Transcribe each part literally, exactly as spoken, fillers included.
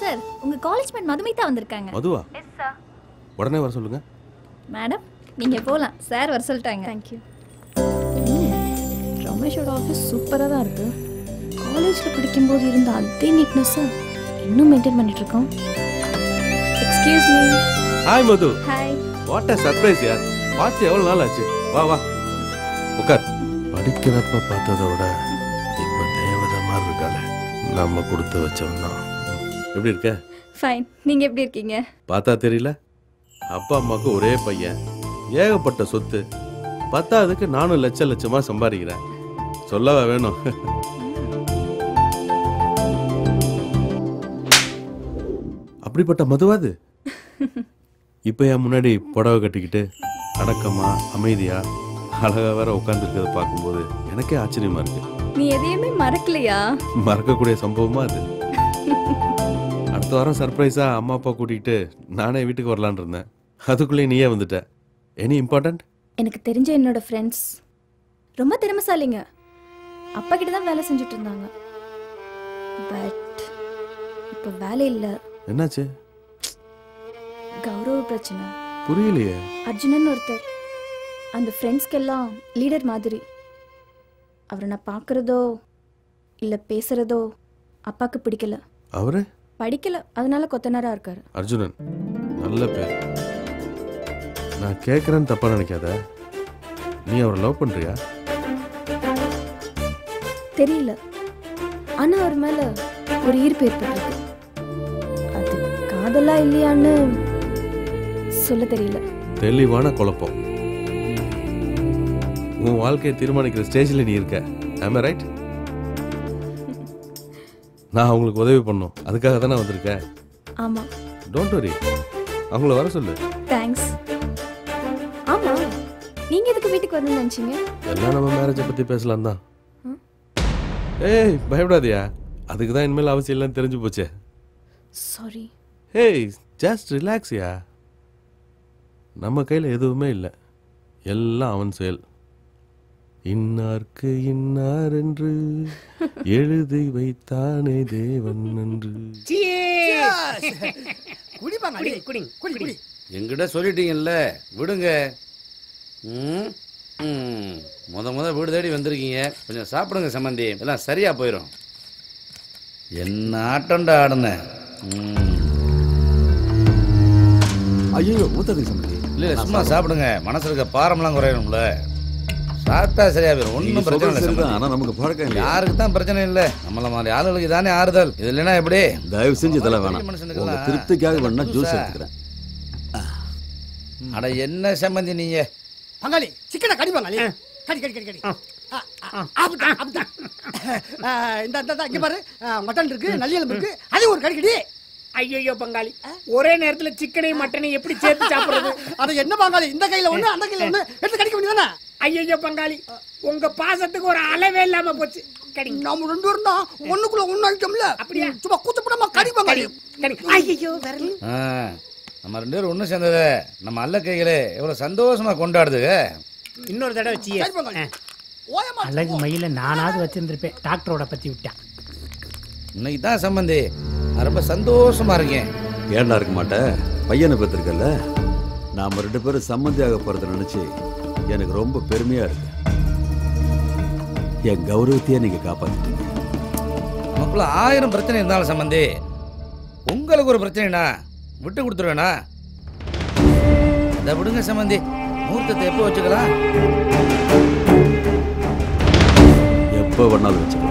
Sir உங்க college mate Madhumitha வந்திருக்காங்க. மதுவா? Yes sir. உடனே வர சொல்லுங்க. மேடம் நீங்க போலாம், சார் வர சொல்லிட்டாங்க. Thank you. ரமேஷோட ஆஃபீஸ் சூப்பராக தான் இருக்கு. காலேஜில் படிக்கும்போது இருந்த அதே நீட்னஸை இன்னும் மெயின்டைன் பண்ணிட்டு இருக்கோம். Excuse me. Hi Madhu. Hi. What a surprise யார். பார்த்து எவ்வளோ நாள் ஆச்சு. வா வா உட்கார். படிக்கிறப்ப பார்த்ததை விட இப்போ தேவதை மாதிரி இருக்காளே. நம்ம கொடுத்து வச்சோம் தான். எப்படி இருக்க? ஃபைன். நீங்க எப்படி இருக்கீங்க? பார்த்தா தெரியல. அப்பா அம்மாவுக்கு ஒரே பையன், ஏகப்பட்ட சொத்து, பத்தாவதுக்கு நானும் லட்ச லட்சமா சம்பாதிக்கிறேன். சொல்லவா வேணும்? அப்படிப்பட்ட மதுவாது இப்ப என் முன்னாடி புடவை கட்டிக்கிட்டு அடக்கமா அமைதியா அழகா வேற உட்காந்துருக்கிறத பார்க்கும்போது எனக்கே ஆச்சரியமா இருக்கு. நீ எதையுமே மறக்கலையா? மறக்கக்கூடிய சம்பவமா அது. அடுத்த வாரம் சர்ப்ரைஸா அம்மா அப்பா கூட்டிகிட்டு நானே வீட்டுக்கு வரலான் இருந்தேன். அதுக்குள்ளே நீயே வந்துட்ட. Any important? எனக்கு தெரிஞ்ச என்னோட ஃப்ரெண்ட்ஸ் ரொம்ப திறமைசாலிங்க. அப்பா கிட்ட தான் வேலை செஞ்சுட்டு இருந்தாங்க. பட் இப்போ வேலை இல்லை. என்னாச்சு? கௌரவ பிரச்சனை. புரியலையே. அர்ஜுனன் ஒருத்தர், அந்த ஃப்ரெண்ட்ஸ்க்கெல்லாம் லீடர் மாதிரி. அவரை நான் பார்க்குறதோ இல்லை பேசுகிறதோ அப்பாவுக்கு பிடிக்கல. அவரு படிக்கல, அதனால கொத்தனாரா இருக்காரு. அர்ஜுனன் நல்ல பேர். நான் கேட்குறேன்னு தப்பா நினைக்காத. நீ அவரை லவ் பண்றியா? தெரியல, ஆனா அவர் மேல ஒரு ஈர்ப்பு ஏற்பட்டிருக்கு. அது காதலா இல்லையான்னு சொல்ல தெரியல. தெளிவான குழப்பம். உன் வாழ்க்கையை தீர்மானிக்கிற ஸ்டேஜில் நீ இருக்க. am I right? நான் அவங்களுக்கு உதவி பண்ணும், அதுக்காக தானே வந்திருக்கேன். ஆமா. டோன்ட் வரி, அவங்கள வர சொல்லு. தேங்க்ஸ். ஆமா, நீங்க எதுக்கு வீட்டுக்கு வரணும்னு நினைச்சீங்க? எல்லாம் நம்ம மேரேஜை பத்தி பேசலாம் தான். ஏய் பயப்படாதியா, அதுக்கு தான் இனிமேல் அவசியம் இல்லைன்னு தெரிஞ்சு போச்சே. சாரி. ஏய் ஜஸ்ட் ரிலாக்ஸ்யா. நம்ம கையில் எதுவுமே இல்லை, எல்லாம் அவன் செயல். இன்னார்க்கு இன்னார் என்று எழுதி வைத்தானே தேவன் என்று. என்கிட்ட சொல்லிட்டீங்கல்ல, விடுங்க. ம் ம் முத முத வீடு தேடி வந்திருக்கீங்க, கொஞ்சம் சாப்பிடுங்க சம்மந்தி, எல்லாம் சரியா போயிடும். என்ன ஆட்டம்டா ஆடுன. ஐயோ ஊத்தாதீங்க சம்மந்தி. இல்லை சும்மா சாப்பிடுங்க, மனசுல இருக்க பாரம்லாம் குறையணும்ல. சாப்பிட்டா சரியா போயிடும், ஒன்றும் பிரச்சனை இல்லை. ஆனால் நமக்கு பழக்கம் இல்லை. யாருக்கு தான் பிரச்சனை இல்லை, நம்மள மாதிரி ஆளுகளுக்கு தானே ஆறுதல். இது இல்லைன்னா எப்படி? தயவு செஞ்சு இதெல்லாம் வேணாம், உங்க திருப்திக்காக வேணா ஜூஸ் எடுத்துக்கிறேன். அட என்ன சம்மந்தி நீங்க பங்காளி, சிக்கனை கடி பங்காளி, கடி கடி கடி கடி. ஆபத்தான் ஆபத்தான். இந்த இந்த இங்க பாரு, மட்டன் இருக்கு, நல்லியலம் இருக்கு, அது ஒரு கடி கடி. ஐயோ பங்காளி, ஒரே நேரத்துல சிக்கனையும் மட்டனையும் எப்படி சேர்த்து சாப்பிடுறது? அத என்ன பங்காளி, இந்த கையில ஒண்ணு அந்த கையில ஒண்ணு எடுத்து கடிக்க வேண்டியதானே? ஐயோ பங்காளி, உங்க பாசத்துக்கு ஒரு அளவே இல்லாம போச்சு. கடி. நாம ரெண்டு பேரும் தான் ஒண்ணுக்குள்ள ஒண்ணு ஐட்டம்ல. அப்படியே சும்மா கூச்சப்படாம கடி பங்காளி. ஐயோ வரல. நம்ம ரெண்டு பேரும் ஒண்ணு சேர்ந்தது நம்ம அல்ல கைகளே எவ்வளவு சந்தோஷமா கொண்டாடுதுங்க. இன்னொரு தடவை வச்சியே. அழகு மயில நானாவது வச்சிருந்திருப்பேன், டாக்டரோட பத்தி விட்டான். இன்னைக்கு தான் சம்பந்தி ரொம்ப சந்தோஷமா இருக்கேன். ஏண்டா இருக்க மாட்டேன், பையனை பத்திருக்கல. நாம ரெண்டு பேரும் சம்மந்தியாக போறத நினைச்சு எனக்கு ரொம்ப பெருமையா இருக்கு. என் கௌரவத்தையே நீங்க காப்பாத்திட்டீங்க. நமக்குள்ள ஆயிரம் பிரச்சனை இருந்தாலும் சம்பந்தி, உங்களுக்கு ஒரு பிரச்சனைனா விட்டு கொடுத்துருவேனா? அதை விடுங்க சம்பந்தி, முகூர்த்தத்தை எப்போ வச்சுக்கலாம்? எப்போ வேணாலும் வச்சுக்கலாம்.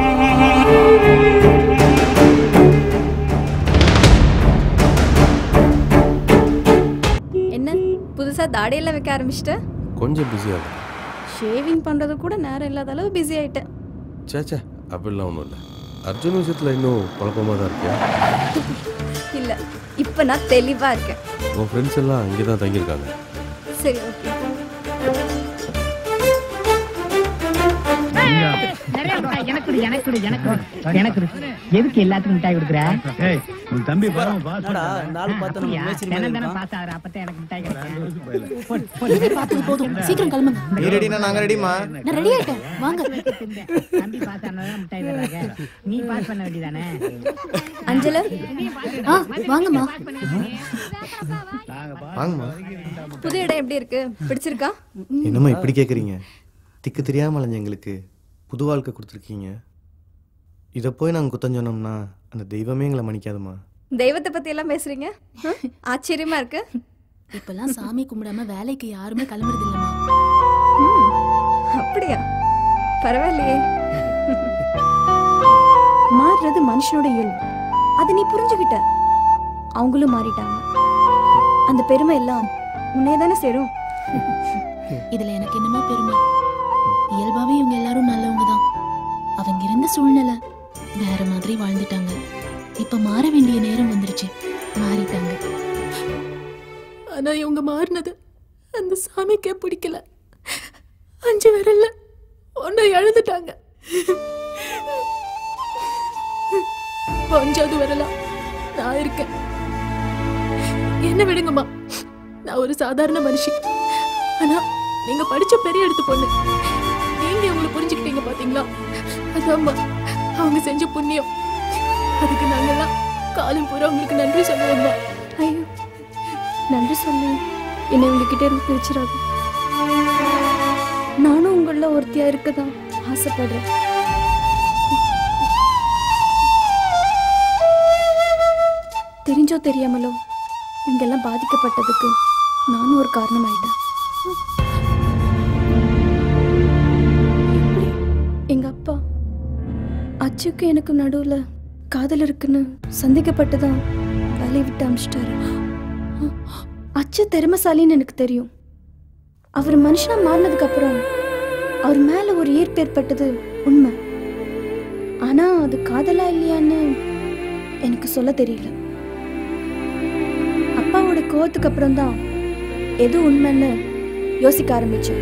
என்ன புதுசா தாடியெல்லாம் வைக்க ஆரம்பிச்சிட்ட? கொஞ்சம் பிஸியாக இருக்கு. ஷேவிங் பண்றது கூட நேரம் இல்லாத அளவு பிஸி ஆயிட்டேன். சேச்சா அப்படிலாம் ஒன்றும் இல்லை. அர்ஜுன் விஷயத்தில் இன்னும் குழப்பமாக தான் இருக்கியா? இல்ல, இப்ப நான் தெளிவா இருக்கேன். உன் ஃப்ரெண்ட்ஸ் எல்லாம் இங்கே தான் தங்கியிருக்காங்க. சரி ஓகே. நிறைய எனக்கு கொடு, எனக்கு கொடு, எனக்கு கொடு, எனக்கு கொடு. எதுக்கு எல்லாத்துக்கும் மிட்டாய் கொடுக்குற? ஏய் உன் தம்பி பாரு பாஸ் நாலு பார்த்து நம்ம மேய்ச்சி தினம் தினம் பாஸ் ஆகுற அப்பதான் எனக்கு மிட்டாய் கொடுக்குறேன். பார்த்தது போதும் சீக்கிரம் கிளம்புங்க. நீ ரெடினா நாங்க ரெடிமா. நான் ரெடி ஆயிட்டேன், வாங்க. தம்பி பாஸ் ஆனாதான் மிட்டாய் தர்றாங்க. நீ பாஸ் பண்ண வேண்டியதானே? அஞ்சல ஆ வாங்கம்மா. வாங்கம்மா. புது இடம் எப்படி இருக்கு, பிடிச்சிருக்கா? என்னம்மா இப்படி கேக்குறீங்க? திக்கு தெரியாம அலைஞ்ச எங்களுக்கு புது வாழ்க்கை கொடுத்துருக்கீங்க. இதை போய் நாங்கள் குத்தம் சொன்னோம்னா அந்த தெய்வமே எங்களை மன்னிக்காதுமா. தெய்வத்தை பத்தி எல்லாம் பேசுறீங்க, ஆச்சரியமா இருக்கு. இப்பெல்லாம் சாமி கும்பிடாம வேலைக்கு யாருமே கிளம்புறது இல்லம்மா. அப்படியா? பரவாயில்லையே. மாறுறது மனுஷனோட இயல்பு, அதை நீ புரிஞ்சுக்கிட்ட. அவங்களும் மாறிட்டாங்க. அந்த பெருமை எல்லாம் உன்னே தானே சேரும். இதுல எனக்கு என்னமா பெருமை? இயல்பாவே இவங்க எல்லாரும் நல்லவங்க தான். அவங்க இருந்த சூழ்நிலை வேற மாதிரி வாழ்ந்துட்டாங்க. இப்ப மாற வேண்டிய நேரம் வந்துருச்சு, மாறிட்டாங்க. ஆனா இவங்க மாறினது அந்த சாமிக்கே பிடிக்கல. அஞ்சு விரல்ல ஒன்ன எழுதுட்டாங்க. அஞ்சாவது வரலாம் நான் இருக்கேன். என்ன விடுங்கம்மா, நான் ஒரு சாதாரண மனுஷி. ஆனா நீங்க படிச்ச பெரிய எடுத்து பொண்ணு. நீங்க அவங்களை புரிஞ்சுக்கிட்டீங்க பாத்தீங்களா? அதாம்மா அவங்க செஞ்ச புண்ணியம். அதுக்கு நாங்கெல்லாம் காலம் பூரா உங்களுக்கு நன்றி சொல்லுவோம்மா. ஐயோ, நன்றி சொல்லு. என்னை உங்ககிட்ட இருந்து பிரிச்சிடாது. நானும் உங்கள ஒருத்தியா இருக்கதான் ஆசைப்படுறேன். தெரிஞ்சோ தெரியாமலோ இங்கெல்லாம் பாதிக்கப்பட்டதுக்கு நானும் ஒரு காரணமாயிட்டேன். எங்க அப்பா அச்சுக்கு எனக்கு நடுவுல காதல் இருக்குன்னு சந்தேகப்பட்டுதான் வேலையை விட்டு அமிச்சிட்டாரு. அச்சு திறமைசாலின்னு எனக்கு தெரியும். அவர் மனுஷனா மாறினதுக்கு அப்புறம் அவர் மேல ஒரு ஈர்ப்பு ஏற்பட்டது உண்மை. ஆனா அது காதலா இல்லையான்னு எனக்கு சொல்ல தெரியல. அப்பாவோட கோவத்துக்கு அப்புறம் தான் எது உண்மைன்னு யோசிக்க ஆரம்பிச்சேன்.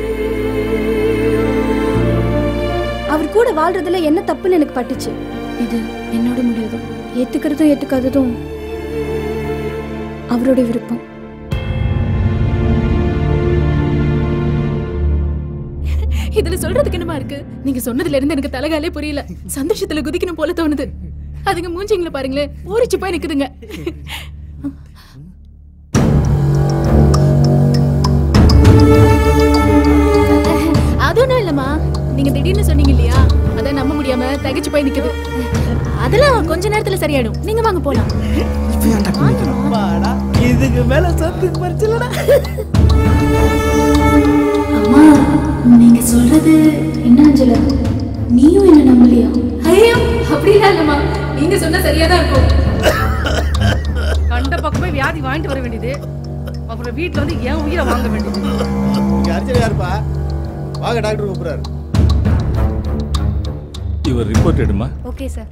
அவர் கூட வாழ்றதுல என்ன தப்புன்னு எனக்கு பட்டுச்சு. இது என்னோட முடிவுதான். ஏத்துக்கிறதும் ஏத்துக்காததும் அவரோட விருப்பம். இதுல சொல்றதுக்கு என்னமா இருக்கு? நீங்க சொன்னதுல இருந்து எனக்கு தலைகாலே புரியல. சந்தோஷத்துல குதிக்கணும் போல தோணுது. அதுங்க மூஞ்சிங்களை பாருங்களேன், ஊறிச்சு போய் நிக்குதுங்க. அது ஒண்ணும் இல்லம்மா, நீங்க திடீர்னு சொன்னீங்க இல்லையா, அதான் நம்ப முடியாம தகைச்சு போய் நிக்குது. அதெல்லாம் கொஞ்ச நேரத்துல சரியாயிடும். நீங்க வாங்க போலாம். இதுக்கு மேல சத்து பறிச்சலடா. அம்மா, நீங்க சொல்றது என்ன அஞ்சல? நீயும் என்ன நம்பலையா? ஐயோ அப்படிலாம் இல்லம்மா, நீங்க சொன்னா சரியாதான் இருக்கும். கண்ட பக்கமே வியாதி வாங்கிட்டு வர வேண்டியது, அப்புறம் வீட்டுல வந்து என் உயிரை வாங்க வேண்டியது. நீங்க அர்ஜென்ட் யாருப்பா? வாங்க, டாக்டர் கூப்பிடுறாரு. இவர் ரிப்போர்ட் எடுமா. Okay sir.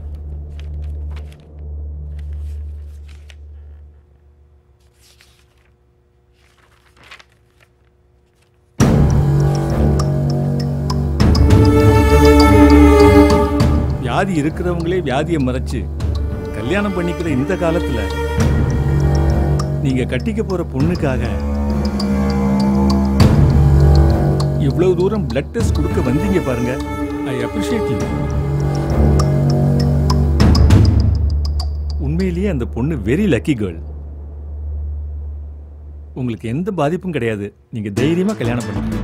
வியாதி இருக்கிறவங்களே வியாதியை மறைச்சு கல்யாணம் பண்ணிக்கிற இந்த காலத்துல நீங்க கட்டிக்க போற பொண்ணுக்காக இவ்வளவு தூரம் பிளட் டெஸ்ட் கொடுக்க வந்தீங்க பாருங்க. I appreciate you. உண்மையிலேயே அந்த பொண்ணு வெரி லக்கி கேர்ள். உங்களுக்கு எந்த பாதிப்பும் கிடையாது. நீங்க தைரியமா கல்யாணம் பண்ணுங்க.